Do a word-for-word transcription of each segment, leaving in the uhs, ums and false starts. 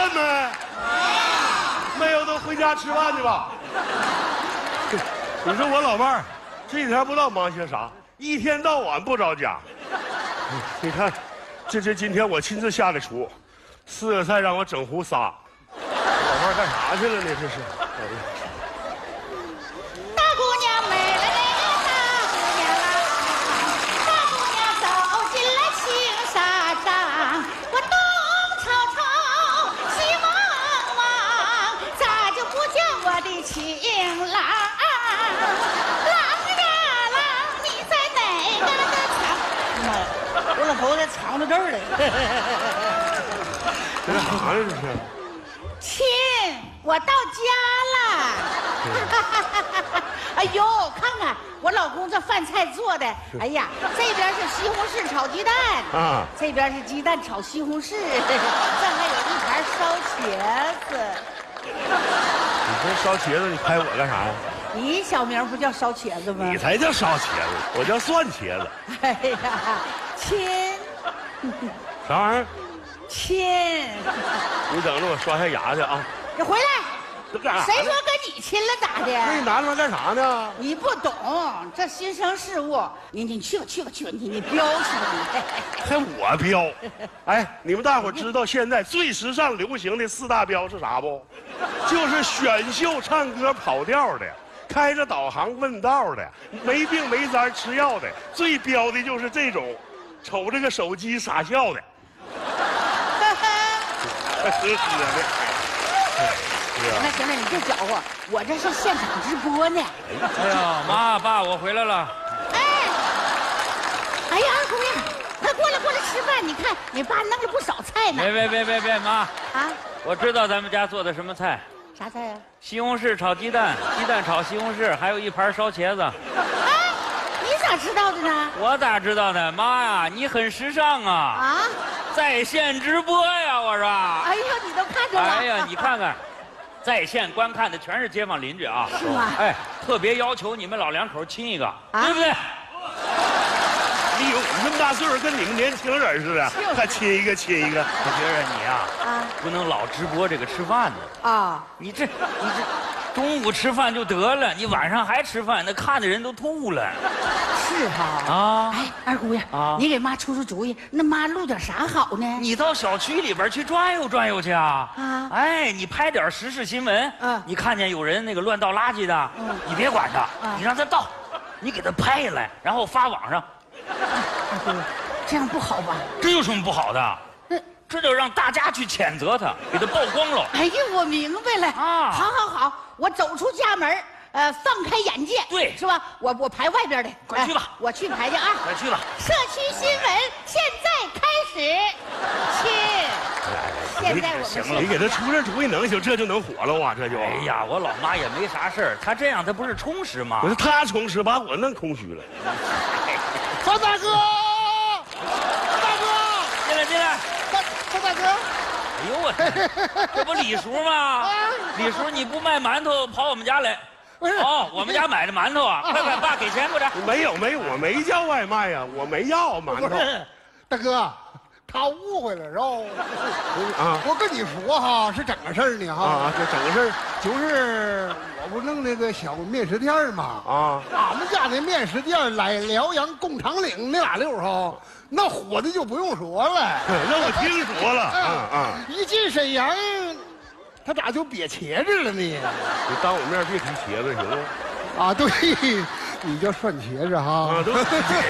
饭没？没有，都回家吃饭去吧。你说我老伴儿这几天不知道忙些啥，一天到晚不着家。你看，这这今天我亲自下的厨，四个菜让我整壶仨。老伴儿干啥去了呢？这是。哎呀， 大姑娘美了那个大姑娘啊，大姑娘走进了青纱帐，我东瞅瞅西望望，咋就不叫我的情郎？郎呀郎，你在哪个的墙？ 妈呀，我老头子藏到这儿了。 这干啥呀？这是。 亲，我到家了。哎呦，看看我老公这饭菜做的，哎呀，这边是西红柿炒鸡蛋啊，这边是鸡蛋炒西红柿，这还有一盘烧茄子。 你这烧茄子，你拍我干啥呀？ 你小名不叫烧茄子吗？ 你才叫烧茄子，我叫蒜茄子。 哎呀，亲， 啥玩意儿？ 亲， 你等着我刷下牙去啊！ 你回来。 这干啥？ 谁说跟你亲了咋的？ 那你拿着干啥呢？ 你不懂这新生事物，你你去吧去吧去吧，你你飙去吧你！ 还我飙？哎，你们大伙知道现在最时尚流行的四大飙是啥不？就是选秀唱歌跑调的，开着导航问道的，没病没灾吃药的，最飙的就是这种，瞅着个手机傻笑的。呵呵的。 那行了，你别搅和，我这是现场直播呢。 哎呀，妈爸，我回来了。 哎，哎呀，二姑娘，快过来过来吃饭！你看你爸弄了不少菜呢。 别别别别别，妈啊， 我知道咱们家做的什么菜。 啥菜呀？ 西红柿炒鸡蛋，鸡蛋炒西红柿，还有一盘烧茄子。 哎，你咋知道的呢？ 我咋知道的？妈呀，你很时尚啊！ 啊， 在线直播呀，我说。 哎呦，你都看着了。 哎呀，你看看。在线观看的全是街坊邻居啊， 是吗？ 哎，特别要求你们老两口亲一个，啊、对不对？ 你以为我们这么大岁数跟你们年轻人似的，还亲一个亲一个？ 我觉着你呀、啊，啊，不能老直播这个吃饭呢。啊，你这你这中午吃饭就得了，你晚上还吃饭，那看的人都吐了。 是哈啊！哎，二姑爷啊，你给妈出出主意，那妈录点啥好呢？ 你到小区里边去转悠转悠去啊！啊，哎，你拍点时事新闻，嗯，你看见有人那个乱倒垃圾的，嗯，你别管他，啊、你让他倒，你给他拍下来，然后发网上。 二姑爷，这样不好吧？ 这有什么不好的？嗯，这就让大家去谴责他，给他曝光了。 哎呀，我明白了啊！好好好，我走出家门。呃，放开眼界， 对， 是吧？我我排外边的， 快去吧， 哎、我去排去啊！ 快去吧。 社区新闻现在开始，亲，现在我们行了，你给他出这主意能行，这就能火了哇，这就。 哎呀，我老妈也没啥事儿，她这样她不是充实吗？ 不是她充实，把我弄空虚了。 范大哥，范大哥， 进来进来， 范范大哥。 哎呦我天，这不李叔吗？李叔，你不卖馒头跑我们家来？哦，我们家买的馒头啊！快快，爸给钱快点。 没有没有，我没叫外卖呀，我没要馒头。 大哥，他误会了，是吧？啊，我跟你说哈，是整个事儿呢哈。 啊，这整个事儿就是我不弄那个小面食店嘛。啊，俺们家那面食店来辽阳工厂岭那俩溜哈。那火的就不用说了， 那我听说了，啊啊！ 一进沈阳，他咋就瘪茄子了呢？你当我面别提茄子行吗？ 啊，对，你叫涮茄子哈。啊，都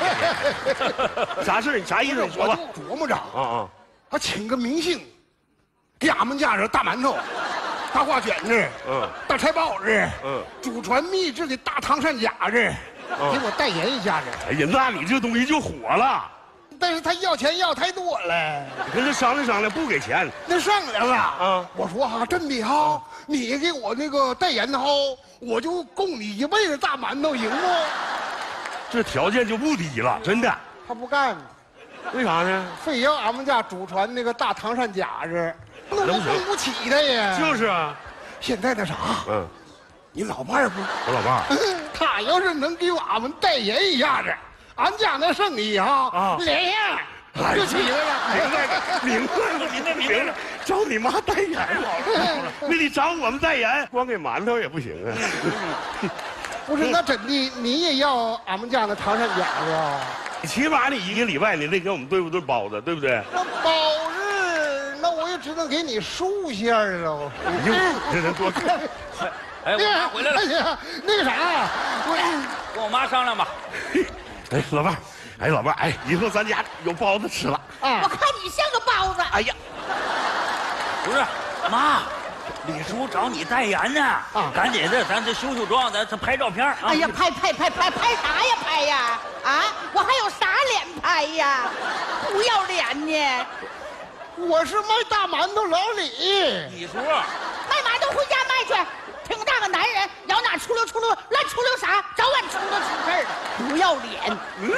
啥事？你啥意思？你说吧。 琢磨着啊啊， 他请个明星，给俺们家这大馒头、大花卷子、嗯、大菜包子、嗯，祖传秘制的大糖蒜夹子，给我代言一下子。 哎呀，那你这东西就火了。 但是他要钱要太多了， 你跟他商量商量，不给钱。 那商量了啊！我说哈，真的哈，啊、你给我那个代言哈，我就供你一辈子大馒头，行不？ 这条件就不低了，真的。 他不干， 为啥呢？ 非要俺们家祖传那个大糖蒜夹子，那我供不起他呀。 就是啊， 现在那啥，嗯，你老伴儿不？ 我老伴儿， 他要是能给俺们代言一下子。俺家那生意哈啊，连样就起来了。 明白了，明白了，您那明白了， 找你妈代言好了，那你找我们代言，光给馒头也不行啊。 不是，那怎的？你也要俺们家的唐山饺子啊？ 起码你一个礼拜你得给我们对付对包子，对不对？ 那包子，那我也只能给你素馅儿喽。 哟，这人多看。 哎，我妈回来了。 哎呀，那个啥，我跟我妈商量吧。 哎，老伴儿，哎，老伴儿，哎，以后咱家有包子吃了啊！ 我看你像个包子。 哎呀， 不是，妈。李叔找你代言呢，啊，赶紧的，咱这修修妆，咱咱拍照片。 哎呀，拍拍拍拍拍啥呀拍呀？啊，我还有啥脸拍呀？不要脸呢！ 我是卖大馒头老李。 李叔， 卖馒头回家卖去，挺大个男人，摇哪出溜出溜，乱出溜啥，早晚出溜出事儿的，不要脸！嗯，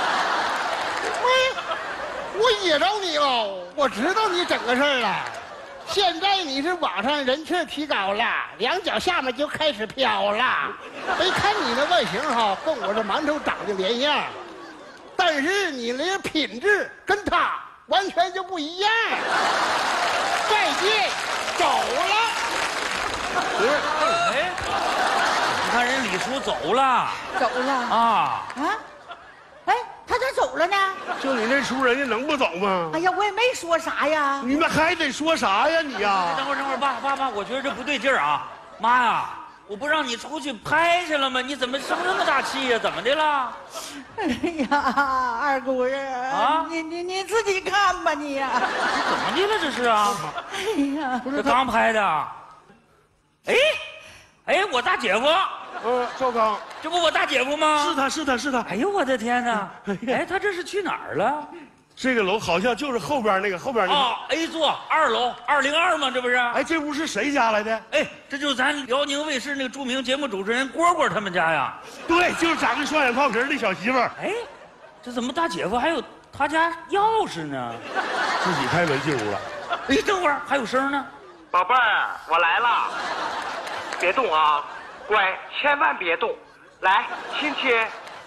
我我噎着你了，我知道你整个事儿了。现在你是网上人气提高了，两脚下面就开始飘了。没看你那外形哈，跟我这馒头长得连样，但是你那个品质跟他完全就不一样。再见，走了。 不是，哎，你看人李叔走了， 走了啊啊！哎，他咋走了呢？ 就你那出人家能不走吗？ 哎呀，我也没说啥呀。 你们还得说啥呀你呀？ 等会儿等会儿，爸爸爸，我觉得这不对劲儿啊！妈呀，我不让你出去拍去了吗？你怎么生这么大气呀？怎么的了？ 哎呀，二姑爷啊，你你你自己看吧你呀。 怎么的了这是啊？ 哎呀， 这刚拍的。哎，哎，我大姐夫。 呃，赵刚， 这不我大姐夫吗？ 是他是他是他。 哎呦我的天哪！哎，他这是去哪儿了？ 这个楼好像就是后边那个后边那个。 啊 ，A 座二楼二零二吗？这不是？ 哎，这屋是谁家来的？ 哎，这就是咱辽宁卫视那个著名节目主持人蝈蝈他们家呀。 对，就是长个双眼泡皮的小媳妇儿。 哎，这怎么大姐夫还有他家钥匙呢？ 自己开门进屋了。 哎，等会儿还有声呢。 宝贝儿，我来了，别动啊，乖，千万别动。来，亲亲。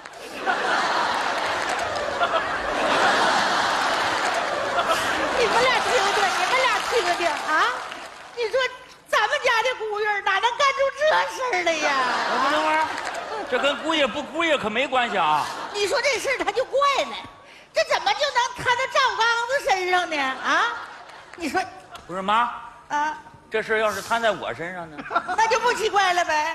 你们俩听听，你们俩听听啊！你说咱们家的姑爷哪能干出这事儿来呀？ 等等会儿，这跟姑爷不姑爷可没关系啊。 你说这事儿他就怪了，这怎么就能摊到赵刚子身上呢？啊？你说不是妈啊？ 这事要是摊在我身上呢？ 那就不奇怪了呗。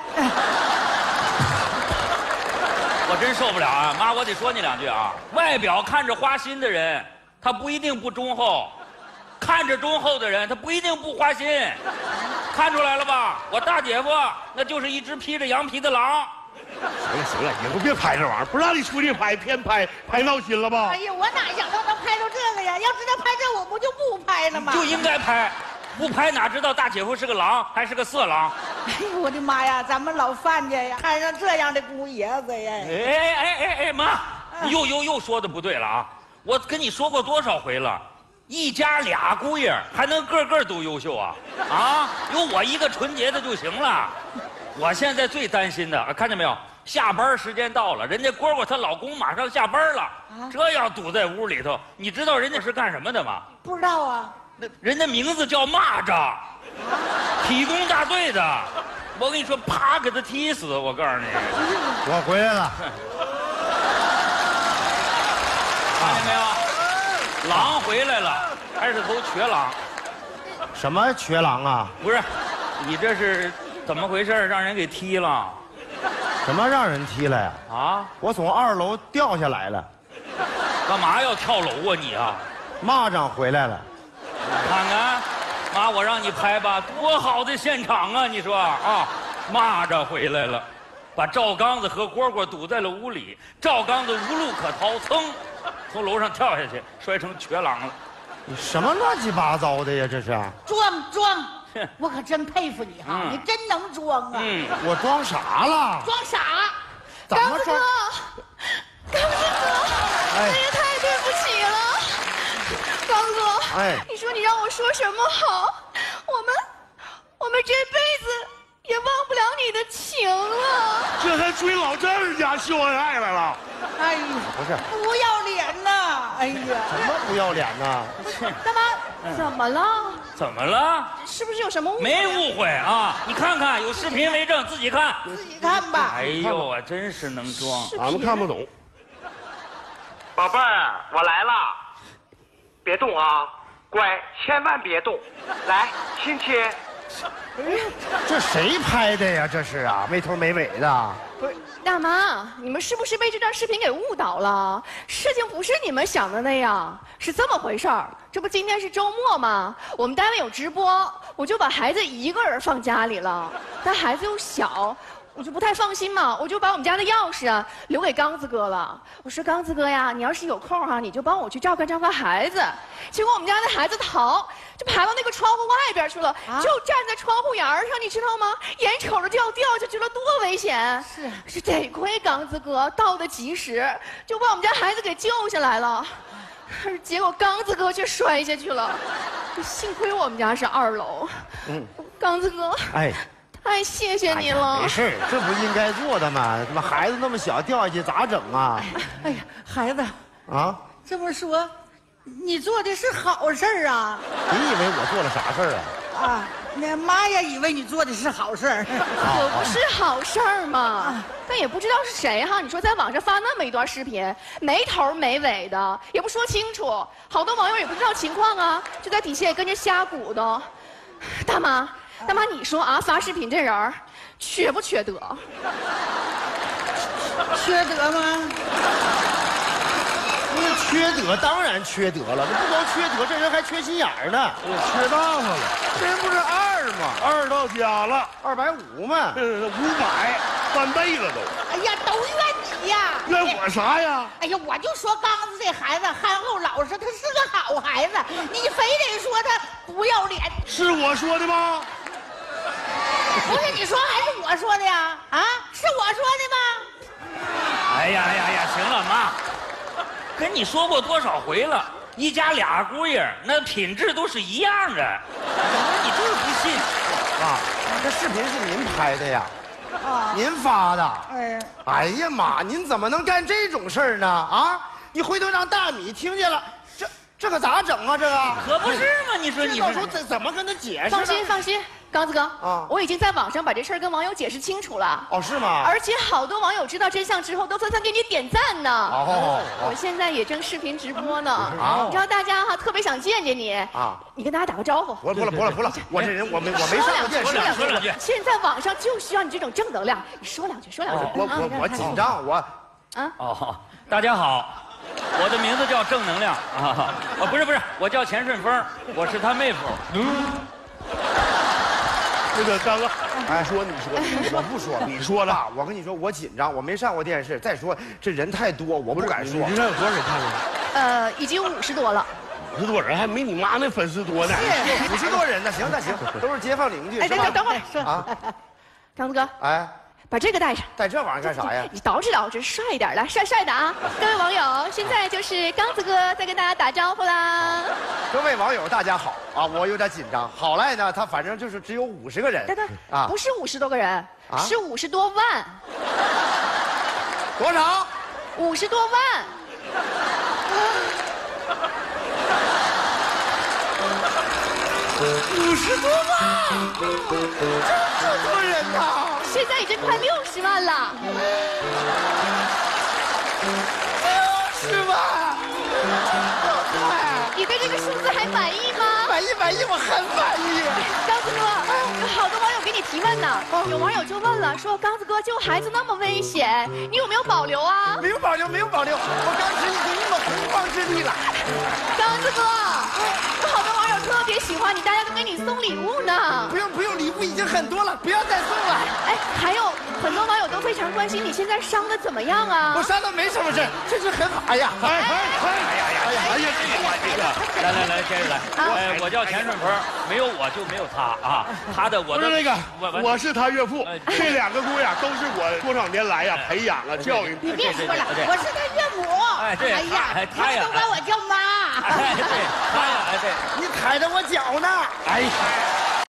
我真受不了啊！妈，我得说你两句啊。外表看着花心的人，他不一定不忠厚；看着忠厚的人，他不一定不花心。看出来了吧？我大姐夫那就是一只披着羊皮的狼。 行了行了，以后别拍这玩意儿，不让你出去拍，偏拍，拍闹心了吧？ 哎呀，我哪想到能拍到这个呀？要知道拍这，我不就不拍了吗？ 就应该拍。不拍哪知道大姐夫是个狼还是个色狼？ 哎呦我的妈呀！咱们老范家呀，摊上这样的姑爷子呀！ 哎哎哎哎妈，你又又又说的不对了啊！我跟你说过多少回了，一家俩姑爷还能个个都优秀啊？啊，有我一个纯洁的就行了。我现在最担心的，看见没有？下班时间到了，人家蝈蝈她老公马上下班了，啊、这要堵在屋里头，你知道人家是干什么的吗？ 不知道啊。 那人家名字叫蚂蚱，体工大队的。我跟你说，啪给他踢死！我告诉你， 我回来了。 看见没有？狼回来了，还是头瘸狼。 什么瘸狼啊？ 不是，你这是怎么回事？让人给踢了？ 什么让人踢了呀？ 啊！ 我从二楼掉下来了。 干嘛要跳楼啊你啊？ 蚂蚱回来了。 看看，妈，我让你拍吧，多好的现场啊！你说啊，蚂蚱回来了，把赵刚子和蝈蝈堵在了屋里，赵刚子无路可逃，噌，从楼上跳下去，摔成瘸狼了。 你什么乱七八糟的呀？这是装装，我可真佩服你哈，嗯、你真能装啊！ 嗯，我装啥了？ 装傻？ 怎么装？ 刚子哥， 哎、 我也太对不起了。刚哥， 哎， 你说你让我说什么好？我们，我们这辈子也忘不了你的情了。 这还追老郑家秀恩爱来了？ 哎呀， 不是， 不要脸呐！哎呀， 什么不要脸呐？ 干嘛？怎么了？ 怎么了？ 是不是有什么误会？ 没误会啊！你看看，有视频为证，自己看。 自己看吧。 哎呦啊，真是能装。 俺们看不懂。 宝贝儿，我来了，别动啊，乖，千万别动。来，亲亲。 这谁拍的呀？这是啊，没头没尾的。 不是，大妈，你们是不是被这段视频给误导了？事情不是你们想的那样，是这么回事儿。这不今天是周末吗？我们单位有直播，我就把孩子一个人放家里了，但孩子又小。我就不太放心嘛，我就把我们家的钥匙啊留给刚子哥了。我说刚子哥呀，你要是有空哈、啊，你就帮我去照看照看孩子。结果我们家那孩子逃，就爬到那个窗户外边去了，啊、就站在窗户沿上，你知道吗？眼瞅着就要掉下去了，多危险！是是得亏刚子哥到的及时，就把我们家孩子给救下来了。结果刚子哥却摔下去了，幸亏我们家是二楼。嗯，刚子哥，哎。太谢谢你了！ 没事，这不应该做的吗？怎么孩子那么小掉下去咋整啊？ 哎呀，孩子啊， 这么说，你做的是好事儿啊？ 你以为我做了啥事儿啊？ 啊，那妈也以为你做的是好事儿。 可不是好事儿嘛，但也不知道是谁哈。你说在网上发那么一段视频，没头没尾的，也不说清楚，好多网友也不知道情况啊，就在底下也跟着瞎鼓捣。大妈。大妈，你说啊，发视频这人儿缺不缺德？ 缺德吗？ 那缺德当然缺德了，这不光缺德，这人还缺心眼儿呢。 缺大发了， 这人不是二吗？ 二到家了， 二百五嘛， 呃，五百翻倍了都。 哎呀，都怨你呀！ 怨我啥呀？ 哎呀，我就说刚子这孩子憨厚老实，他是个好孩子，你非得说他不要脸。 是我说的吗？ 不是你说还是我说的呀？啊，是我说的吗？ 哎呀呀呀，行了妈，跟你说过多少回了，一家俩姑爷那品质都是一样的，你就是不信。 啊，这视频是您拍的呀？啊，您发的？哎，哎呀妈，您怎么能干这种事儿呢？啊，你回头让大米听见了，这这可咋整啊？这个可不是吗？你说你到时候怎怎么跟他解释？ 放心放心。刚子哥啊， 我已经在网上把这事儿跟网友解释清楚了。 哦，是吗？ 而且好多网友知道真相之后，都纷纷给你点赞呢。哦，我现在也正视频直播呢。啊，你知道大家哈特别想见见你啊，你跟大家打个招呼。 不了不了不了不了，我这人我没我没上过电视。 说两句说两句。 现在网上就需要你这种正能量，你说两句说两句。 我我我紧张我。 啊哦，大家好，我的名字叫正能量啊，哦不是不是，我叫钱顺风，我是他妹夫。嗯。 那个大哥，哎，说你说， 我不说， 你说了。 我跟你说，我紧张，我没上过电视。再说这人太多，我不敢说。 你知道有多少人看了？ 呃，已经五十多了。 五十多人还没你妈那粉丝多呢。 五十多人呢，行那行，都是街坊邻居。 哎，等等等会儿啊，刚子哥，哎。把这个带上， 带这玩意儿干啥呀？ 你捯饬捯饬，帅一点来，帅帅的啊！各位网友，现在就是刚子哥在跟大家打招呼啦。 各位网友，大家好啊！我有点紧张。好赖呢，他反正就是只有五十个人。 对对啊，不是五十多个人，啊、是五十多万。 多少？ 五十多万。 五十多万，这么多人呐！ 现在已经快六十万了。 六十万！ 你对这个数字还满意吗？ 满意满意，我很满意。 刚子哥，有好多网友给你提问呢。有网友就问了，说刚子哥救孩子那么危险，你有没有保留啊？ 没有保留，没有保留。我当时已经用了洪荒之力了。 刚子哥，有好多网友特别喜欢你，大家都给你送礼物呢。 不用不用，礼物已经很多了，不要再送了。 哎，还有很多网友都非常关心你现在伤的怎么样啊？ 我伤的没什么事，这是很好。哎呀， 哎哎哎呀呀呀！哎呀，这个这个， 来来来，接着来。哎，我叫钱顺风，没有我就没有他啊。他的我的不是那个，我是他岳父。这两个姑娘都是我多少年来呀培养啊教育。 你别说了，我是他岳母。 哎，对， 哎呀，他都管我叫妈。 哎，对，他呀，哎对， 你踩着我脚呢。哎呀。